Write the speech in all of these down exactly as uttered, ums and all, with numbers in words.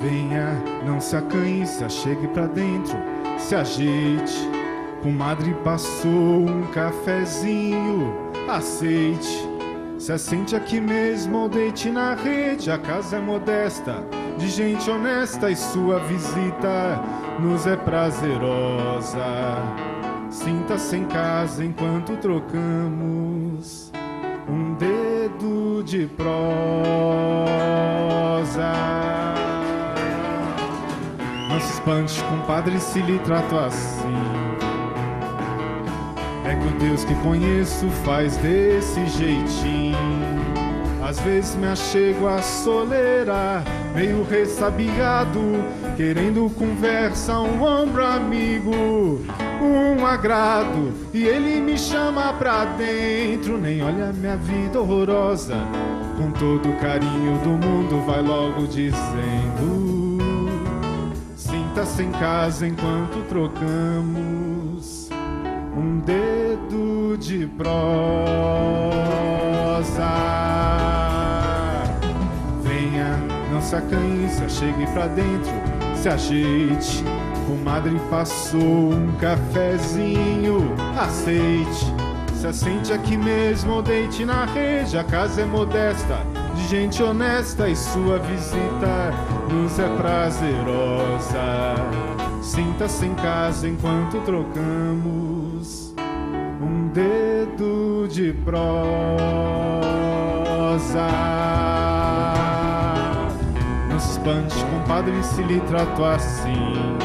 Venha, não se acanhe, se achegue pra dentro, se ajeite. Comadre passou um cafezinho, aceite. Se assente aqui mesmo ou deite na rede, a casa é modesta, de gente honesta e sua visita nos é prazerosa. Sinta-se em casa enquanto trocamos um dedo de prosa. Não se espante, compadre, se lhe trato assim. É que o Deus que conheço faz desse jeitinho. Às vezes me achego a soleira, meio ressabiado, querendo conversa, um ombro amigo, um agrado. E ele me chama pra dentro, nem olha minha vida horrorosa. Com todo o carinho do mundo vai logo dizendo: sinta-se em casa enquanto trocamos um dedo de prosa. Venha, não se acanhe, se achegue pra dentro, se ajeite. Comadre passou um cafezinho, aceite. Se assente aqui mesmo ou deite na rede, a casa é modesta, de gente honesta e sua visita nos é prazerosa. Sinta-se em casa enquanto trocamos um dedo de prosa. Não se espante, compadre, se lhe trato assim.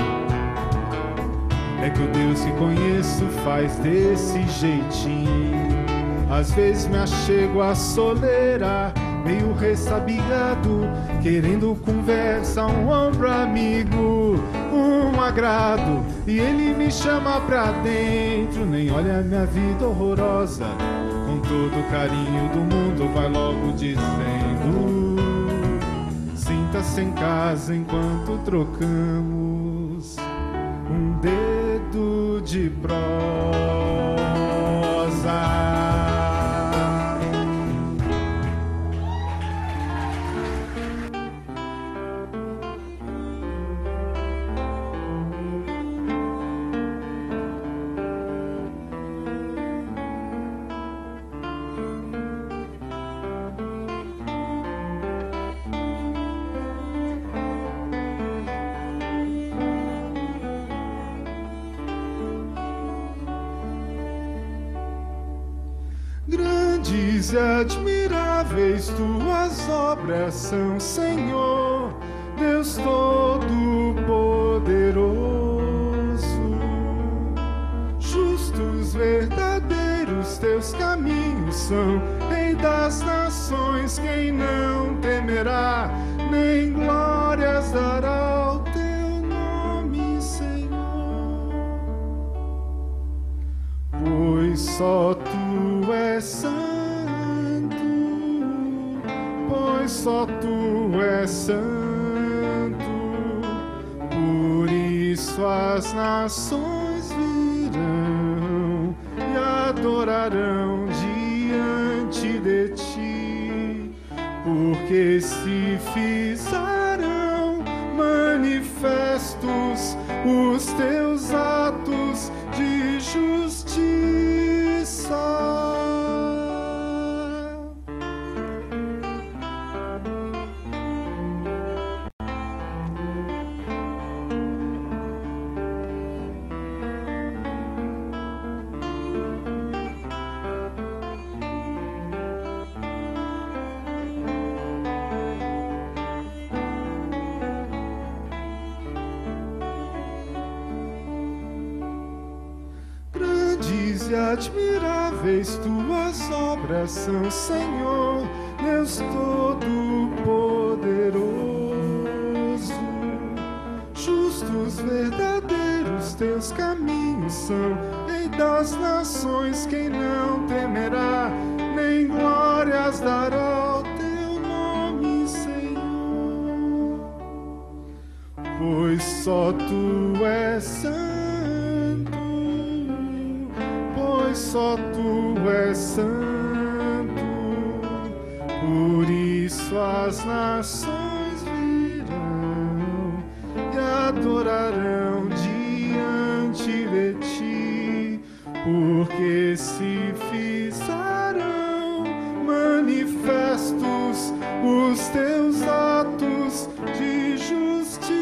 É que o Deus que conheço faz desse jeitinho. Às vezes me achego a soleira, meio ressabiado, querendo conversa, um ombro amigo, um agrado. E ele me chama pra dentro, nem olha minha vida horrorosa. Com todo o carinho do mundo vai logo dizendo: sinta-se em casa enquanto trocamos um dedo de prosa. Grandes e admiráveis tuas obras são, Senhor, Deus Todo-Poderoso. Justos, verdadeiros teus caminhos são, Rei das nações, quem não temerá, nem glórias dará ao teu nome, Senhor. Pois só tu és santo, pois só tu és santo, por isso as nações virão e adorarão diante de ti, porque se fizeram manifestos os teus atos de justiça. E admiráveis tuas obras são, Senhor, Deus Todo-Poderoso. Justos, verdadeiros teus caminhos são, Rei das nações, quem não temerá, nem glórias dará ao teu nome, Senhor. Pois só tu és santo, só tu és santo, por isso as nações virão adorarão diante de ti, porque se fizeram manifestos os teus atos de justiça.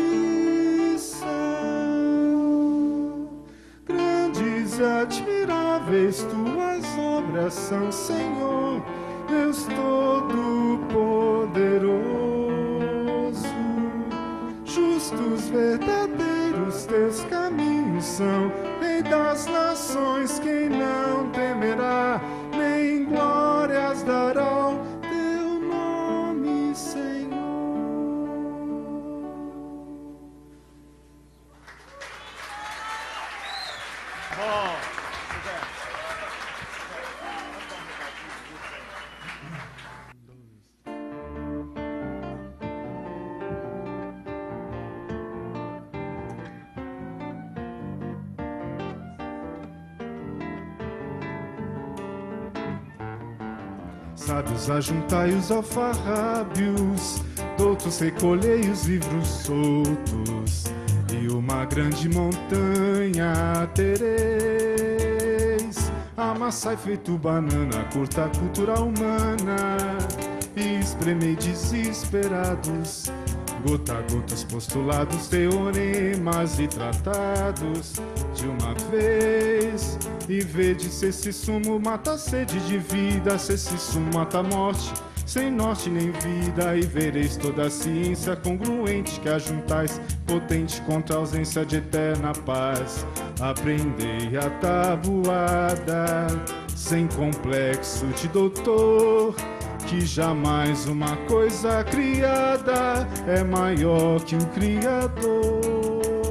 Grandes e admiráveis tuas obras são, Senhor, Deus Todo-Poderoso. Justos, verdadeiros teus caminhos são, Rei das nações, quem não temerá, nem glórias dará ao teu nome, Senhor. Bom. Sábios, ajuntai os alfarrábios, doutos, recolhei os livros soltos, e uma grande montanha tereis. Amassai feito banana, curta a cultura humana, e espremei desesperados, gota a gota os postulados, teoremas e tratados de uma vez. E vede se esse sumo mata a sede de vida, se esse sumo mata a morte, sem norte nem vida. E vereis toda a ciência congruente que ajuntais, potente contra a ausência de eterna paz. Aprendei a tabuada, sem complexo de doutor, que jamais uma coisa criada é maior que o Criador.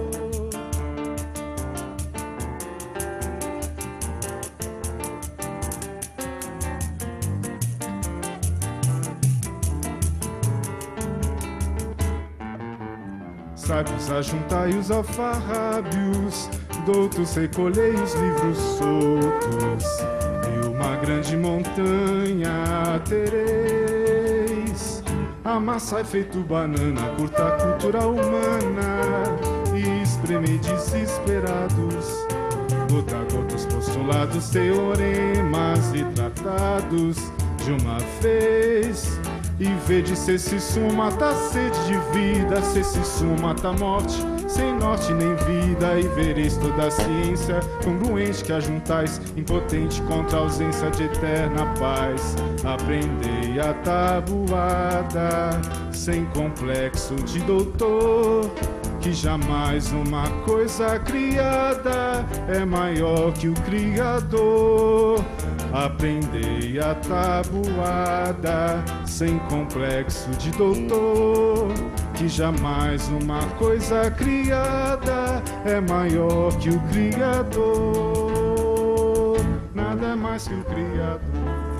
Sábios, ajuntai os alfarrábios, doutos, recolhei os livros soltos, e uma grande montanha tereis. Amassai feito banana, curta a cultura humana, e espremei desesperados, gota a gota os postulados, teoremas e tratados de uma vez. E vede se esse sumo mata a sede de vida, se esse sumo mata a morte, sem norte nem vida. E vereis toda a ciência congruente que ajuntais, impotente contra a ausência de eterna paz. Aprendei a tabuada, sem complexo de doutor, que jamais uma coisa criada é maior que o Criador. Aprendei a tabuada, sem complexo de doutor, que jamais uma coisa criada é maior que o Criador. Nada mais que o Criador.